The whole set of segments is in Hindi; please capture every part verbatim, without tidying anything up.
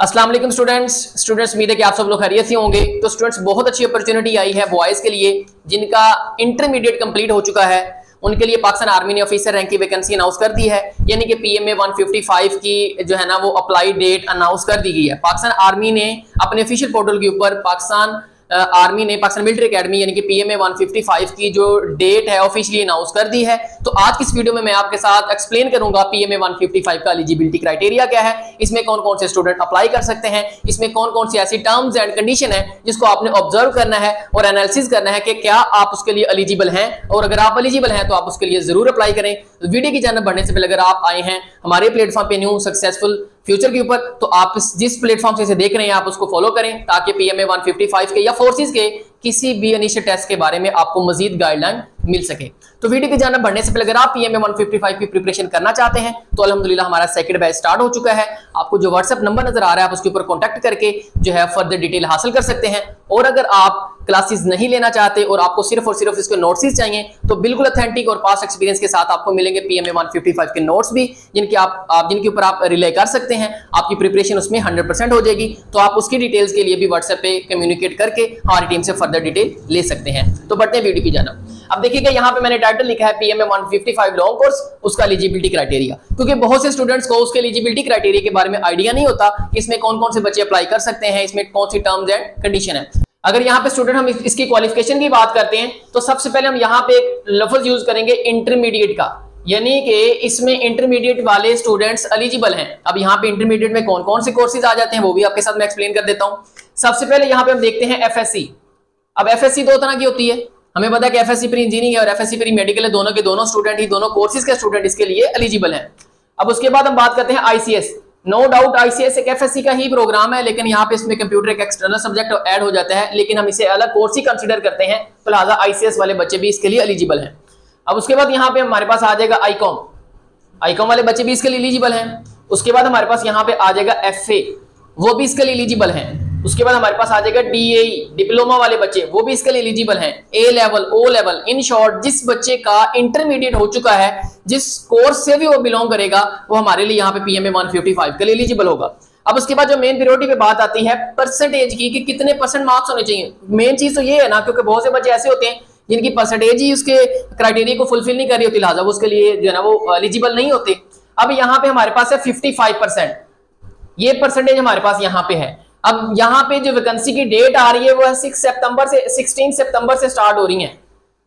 अस्सलाम वालेकुम स्टूडेंट्स स्टूडेंट्स उम्मीद है कि आप सब लोग खैरियत से होंगे। तो स्टूडेंट्स बहुत अच्छी अपॉर्चुनिटी आई है बॉयज के लिए जिनका इंटरमीडिएट कंप्लीट हो चुका है, उनके लिए पाकिस्तान आर्मी ने ऑफिसर रैंक की वैकेंसी अनाउंस कर दी है, यानी कि पीएमए एक सौ पचपन की जो है ना वो अप्लाई डेट अनाउंस कर दी गई है। पाकिस्तान आर्मी ने अपने ऑफिशियल पोर्टल के ऊपर पाकिस्तान आर्मी ने पाकिस्तान मिलिट्री एकेडमी यानी कि पीएमए एक सौ पचपन की जो डेट है ऑफिशियली अनाउंस कर दी है। तो आज की इस वीडियो में मैं आपके साथ एक्सप्लेन करूंगा पीएमए एक सौ पचपन का एलिजिबिलिटी क्राइटेरिया क्या है, इसमें कौन कौन से स्टूडेंट अप्लाई कर सकते हैं, इसमें कौन कौन सी ऐसी टर्म्स एंड कंडीशन है जिसको आपने ऑब्जर्व करना है और एनालिसिस करना है कि क्या आप उसके लिए एलिजिबल हैं, और अगर आप एलिजिबल हैं तो आप उसके लिए जरूर अप्लाई करें। तो वीडियो की जानब बढ़ने से पहले अगर आप आए हैं हमारे प्लेटफॉर्म पे न्यू सक्सेसफुल फ्यूचर के ऊपर, तो आप जिस प्लेटफॉर्म से इसे देख रहे हैं आप उसको फॉलो करें ताकि पीएमए एक सौ पचपन के या फोर्सेस के किसी भी इनिशियल टेस्ट के बारे में आपको मजीद गाइडलाइन मिल सके। तो वीडियो की जानब बढ़ने से पहले अगर आप पीएमए एक सौ पचपन की प्रिपरेशन करना चाहते हैं तो अल्हम्दुलिल्लाह हमारा सेकंड बैच स्टार्ट हो चुका है। आपको जो व्हाट्सएप नंबर नजर आ रहा है आप उसके ऊपर कॉन्टैक्ट करके जो है फर्दर डिटेल हासिल कर सकते हैं। और अगर आप क्लासेस नहीं लेना चाहते और आपको सिर्फ और सिर्फ इसके नोट्स चाहिए तो बिल्कुल ऑथेंटिक और पास्ट एक्सपीरियंस के साथ आपको मिलेंगे पीएमए एक सौ पचपन के नोट्स भी, जिनके आप, आप जिनके ऊपर आप रिले कर सकते हैं। आपकी प्रिपरेशन उसमें हंड्रेड परसेंट हो जाएगी। तो आप उसकी डिटेल्स के लिए भी व्हाट्सएप पे कम्युनिकेट करके हमारी टीम से फर्दर डिटेल ले सकते हैं। तो बढ़ते हैं वीडियो की जानब। अब देखिएगा यहाँ पे मैंने टाइटल लिखा है पीएमए एक सौ पचपन लॉन्ग कोर्स, उसका एलिजिबिलिटी क्राइटेरिया, क्योंकि बहुत से स्टूडेंट्स को उसके एलिजिबिलिटी क्राइटेरिया के बारे में आइडिया नहीं होता कि इसमें कौन कौन से बच्चे अप्लाई कर सकते हैं, इसमें कौन सी टर्म्स एंड कंडीशन है। अगर यहाँ पे स्टूडेंट हम इसकी क्वालिफिकेशन की बात करते हैं तो सबसे पहले हम यहाँ पे एक लफ्ज यूज करेंगे इंटरमीडिएट का, यानी कि इसमें इंटरमीडिएट वाले स्टूडेंट्स एलिजिबल हैं। अब यहाँ पे इंटरमीडिएट में कौन कौन से कोर्सेज आ जाते हैं वो भी आपके साथ मैं एक्सप्लेन कर देता हूँ। सबसे पहले यहाँ पे हम देखते हैं एफएससी। अब एफएससी दो तरह की होती है, हमें पता है कि एफएससी प्री इंजीनियरिंग है और एफएससी प्री मेडिकल है, दोनों के दोनों स्टूडेंट ही दोनों कोर्सेज के स्टूडेंट इसके लिए एलिजिबल हैं। अब उसके बाद हम बात करते हैं आईसीएस। नो डाउट आईसीएस एक एफएससी का ही प्रोग्राम है, लेकिन यहाँ पे इसमें कंप्यूटर एक एक्सटर्नल सब्जेक्ट ऐड हो जाता है, लेकिन हम इसे अलग कोर्स ही कंसीडर करते हैं, तो लिहाजा आईसीएस वाले बच्चे भी इसके लिए एलिजिबल हैं। अब उसके बाद यहाँ पे हमारे पास आ जाएगा आईकॉम, आईकॉम वाले बच्चे भी इसके लिए एलिजिबल हैं। उसके बाद हमारे पास यहाँ पे आ जाएगा एफए, वो भी इसके लिए एलिजिबल हैं। उसके बाद हमारे पास आ जाएगा डीएई, डिप्लोमा वाले बच्चे, वो भी इसके लिए एलिजिबल हैं। A level, O level, in short जिस बच्चे का इंटरमीडिएट हो चुका है, जिस कोर्स से भी वो बिलोंग करेगा, वो हमारे लिए यहाँ पे पीएमए एक सौ पचपन के लिए एलिजिबल होगा। अब उसके बाद जो मेन प्रायोरिटी पे बात आती है परसेंटेज की कि कितने परसेंट मार्क्स होने चाहिए। मेन चीज तो ये है ना, क्योंकि बहुत से बच्चे ऐसे होते हैं जिनकी परसेंटेज ही उसके क्राइटेरिया को फुलफिल नहीं कर रही होती, लिहाजा वो उसके लिए जो है ना वो एलिजिबल नहीं होते। अब यहाँ पे हमारे पास है फिफ्टी फाइव परसेंट, ये परसेंटेज हमारे पास यहाँ पे है। अब यहाँ पे जो वैकेंसी की डेट आ रही है वो है सिक्स सितंबर से सिक्सटीन सितंबर से स्टार्ट हो रही है।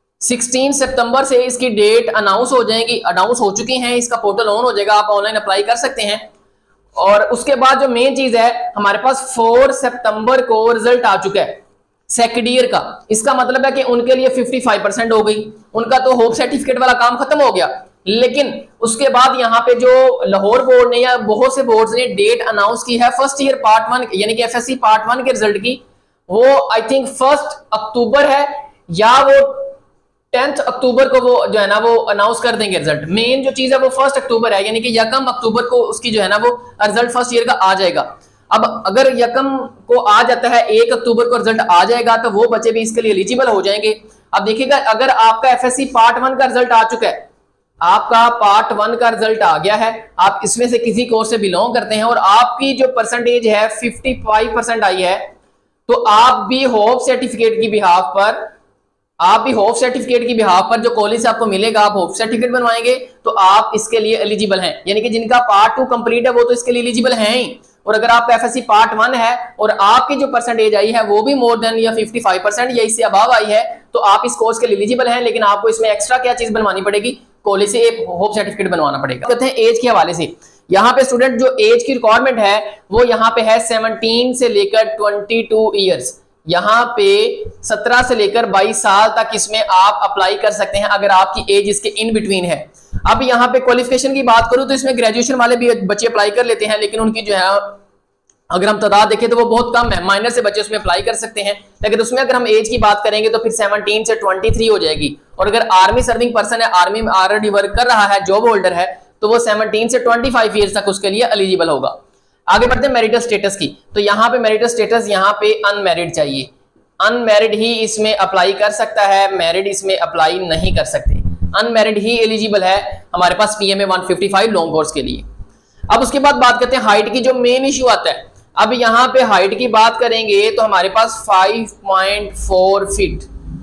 सोलह सितंबर से इसकी डेट अनाउंस हो जाएगी, अनाउंस हो चुकी हैं, इसका पोर्टल ऑन हो जाएगा, आप ऑनलाइन अप्लाई कर सकते हैं। और उसके बाद जो मेन चीज है हमारे पास चार सितंबर को रिजल्ट आ चुका है सेकंड ईयर का। इसका मतलब है कि उनके लिए पचपन परसेंट हो गई, उनका तो होप सर्टिफिकेट वाला काम खत्म हो गया। लेकिन उसके बाद यहाँ पे जो लाहौर बोर्ड ने या बहुत से बोर्ड्स ने डेट अनाउंस की है फर्स्ट ईयर पार्ट वन यानी कि एफएससी पार्ट वन के रिजल्ट की, वो आई थिंक फर्स्ट अक्टूबर है या वो टेंथ अक्टूबर को वो जो है ना वो अनाउंस कर देंगे रिजल्ट। मेन जो चीज है वो फर्स्ट अक्टूबर है, यानी कि यकम अक्टूबर को उसकी जो है ना वो रिजल्ट फर्स्ट ईयर का आ जाएगा। अब अगर यकम को आ जाता है, एक अक्टूबर को रिजल्ट आ जाएगा, तो वो बच्चे भी इसके लिए एलिजिबल हो जाएंगे। अब देखिएगा अगर आपका एफएससी पार्ट वन का रिजल्ट आ चुका है, आपका पार्ट वन का रिजल्ट आ गया है, आप इसमें से किसी कोर्स से बिलोंग करते हैं और आपकी जो परसेंटेज है पचपन परसेंट आई है, तो आप भी होप सर्टिफिकेट की बिहाफ पर आप भी होप सर्टिफिकेट की बिहाफ पर जो कॉलेज से आपको मिलेगा, आप होप सर्टिफिकेट बनवाएंगे तो आप इसके लिए एलिजिबल हैं। यानी कि जिनका पार्ट टू कंप्लीट है वो तो इसके लिए एलिजिबल हैं ही, और अगर आपका एफएससी पार्ट वन है और आपकी जो परसेंटेज आई है वो भी मोर देन या पचपन परसेंट या इससे अबव आई है, तो आप इस कोर्स के लिए एलिजिबल हैं। लेकिन आपको इसमें एक्स्ट्रा क्या चीज बनवानी पड़ेगी, कॉलेज से एक होप सर्टिफिकेट बनवाना पड़ेगा। कहते हैं एज के हवाले से, यहाँ पे स्टूडेंट जो एज की रिक्वायरमेंट है वो यहाँ पे है सत्रह से लेकर बाईस इयर्स, यहाँ पे सत्रह से लेकर बाईस साल तक इसमें आप अप्लाई कर सकते हैं अगर आपकी एज इसके इन बिटवीन है। अब यहाँ पे क्वालिफिकेशन की बात करूं तो इसमें ग्रेजुएशन वाले भी बच्चे अप्लाई कर लेते हैं, लेकिन उनकी जो है अगर हम तादाद देखें तो वो बहुत कम है, माइनर से बच्चे उसमें अप्लाई कर सकते हैं। लेकिन उसमें अगर हम एज की बात करेंगे तो फिर सत्रह से तेईस हो जाएगी। और अगर आर्मी सर्विंग पर्सन है, आर्मी में ऑलरेडी वर्क कर रहा है, जॉब होल्डर है, तो वो सत्रह से पच्चीस ईयर्स तक उसके लिए एलिजिबल होगा। आगे बढ़ते हैं मैरिटल स्टेटस की, तो यहाँ पे मैरिटल स्टेटस यहाँ पे अनमैरिड चाहिए, अनमैरिड ही इसमें अप्लाई कर सकता है, मैरिड इसमें अप्लाई नहीं कर सकते। अनमैरिड ही एलिजिबल है हमारे पास पीएमए एक सौ पचपन लॉन्ग कोर्स के लिए। अब उसके बाद बात करते हैं हाइट की, जो मेन इश्यू आता है। अब यहाँ पे हाइट की बात करेंगे तो हमारे पास फाइव पॉइंट फोर फीट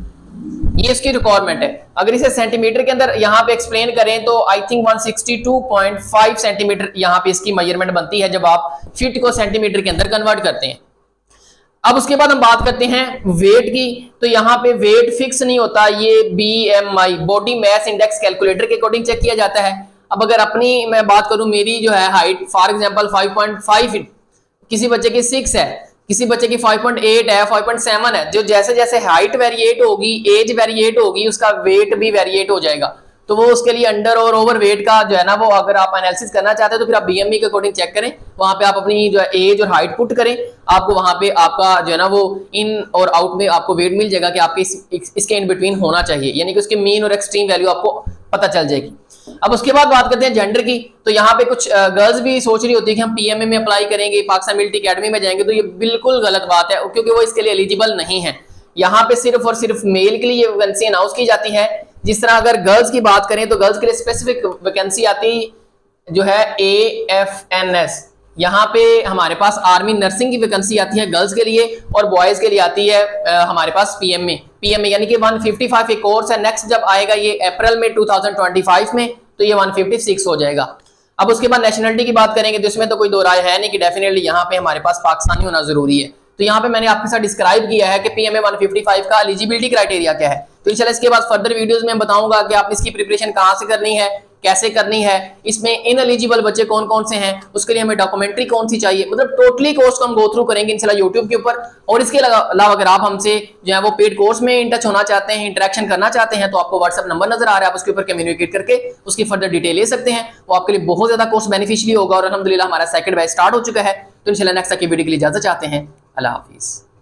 ये इसकी रिक्वायरमेंट है। अगर इसे सेंटीमीटर के अंदर यहाँ पे एक्सप्लेन करें तो I think one sixty two point five centimeter यहाँ पे इसकी मेजरमेंट बनती है जब आप फीट को सेंटीमीटर के अंदर कन्वर्ट करते हैं। अब उसके बाद हम बात करते हैं वेट की। तो यहाँ पे वेट फिक्स नहीं होता, ये B M I body mass index calculator के अकॉर्डिंग चेक किया जाता है। अब अगर अपनी मैं बात करूं, मेरी जो है height for example five point five feet, किसी बच्चे की सिक्स है, किसी बच्चे की फाइव पॉइंट एट है, फाइव पॉइंट सेवन है, जो जैसे जैसे हाइट वेरिएट होगी, एज वेरिएट होगी, उसका वेट भी वेरिएट हो जाएगा। तो वो उसके लिए अंडर और ओवर वेट का जो है ना, वो अगर आप एनालिसिस करना चाहते हैं तो फिर आप बीएमई के अकॉर्डिंग चेक करें, वहां पे आप अपनी जो है एज और हाइट पुट करें, आपको वहां पे आपका जो है ना वो इन और आउट में आपको वेट मिल जाएगा कि आपके इस, इसके इन बिटवीन होना चाहिए, यानी कि उसकी मीन और एक्सट्रीम वैल्यू आपको पता चल जाएगी। अब उसके बाद बात करते हैं जेंडर की। तो यहाँ पे कुछ गर्ल्स भी सोच रही होती है कि हम पीएमए में अप्लाई करेंगे, पाकिस्तान मिलिट्री एकेडमी में जाएंगे, तो ये बिल्कुल गलत बात है क्योंकि वो इसके लिए एलिजिबल नहीं है। यहाँ पे सिर्फ और सिर्फ मेल के लिए ये वैकेंसी अनाउंस की जाती है। जिस तरह अगर गर्ल्स की बात करें तो गर्ल्स के लिए स्पेसिफिक वैकेंसी आती जो है ए एफ एन एस, यहाँ पे हमारे पास आर्मी नर्सिंग की वैकेंसी आती है गर्ल्स के लिए, और बॉयज के लिए आती है आ, हमारे पास पीएमए पीएमए यानी कि वन फिफ्टी फाइव एक कोर्स है। नेक्स्ट जब आएगा ये अप्रैल में टू थाउजेंड ट्वेंटी फाइव में, तो ये वन फिफ्टी सिक्स हो जाएगा। अब उसके बाद नेशनलिटी की बात करेंगे तो इसमें तो कोई दो राय है नहीं कि डेफिनेटली यहाँ पे हमारे पास पाकिस्तानी होना जरूरी है। तो यहाँ पे मैंने आपके साथ डिस्क्राइब किया है कि पीएमए वन फिफ्टी फाइव का एलिजिबिलिटी क्राइटेरिया क्या है। तो इंशाल्लाह इसके बाद फर्दर वीडियोस में बताऊंगा कि आपने इसकी प्रिपरेशन कहाँ से करनी है, कैसे करनी है, इसमें इन एलिजिबल बच्चे कौन कौन से हैं, उसके लिए हमें डॉक्यूमेंट्री कौन सी चाहिए, मतलब टोटली कोर्स को हम गो थ्रू करेंगे इंशाल्लाह यूट्यूब के ऊपर। और इसके अलावा अगर आप हमसे जो है वो पेड कोर्स में इन टच होना चाहते हैं, इंटरेक्शन करना चाहते हैं, तो आपको व्हाट्सएप नंबर नजर आ रहा है, आप उसके ऊपर कम्युनिकेट करके उसकी फर्दर डिटेल ले सकते हैं। वो आपके लिए बहुत ज्यादा कोर्स बेनिफिशियली होगा। और अल्हम्दुलिल्लाह हमारा सेकंड बैच स्टार्ट हो चुका है। तो इंशाल्लाह नेक्स्ट तक की वीडियो के लिए इजाजत चाहते हैं। अल्लाह हाफिज।